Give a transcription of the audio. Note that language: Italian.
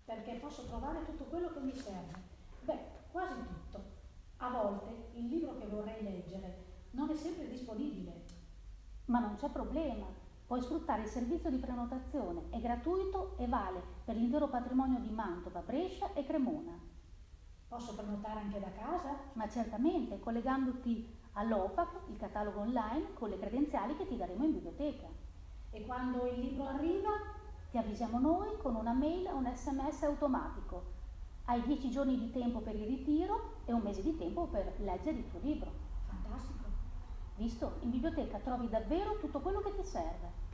perché posso trovare tutto quello che mi serve. Beh, quasi tutto. A volte il libro che vorrei leggere non è sempre disponibile. Ma non c'è problema, puoi sfruttare il servizio di prenotazione, è gratuito e vale per l'intero patrimonio di Mantova, Brescia e Cremona. Posso prenotare anche da casa? Ma certamente, collegandoti all'OPAC, il catalogo online, con le credenziali che ti daremo in biblioteca. E quando il libro arriva? Ti avvisiamo noi con una mail o un SMS automatico. Hai 10 giorni di tempo per il ritiro e un mese di tempo per leggere il tuo libro. Fantastico. Visto? In biblioteca trovi davvero tutto quello che ti serve.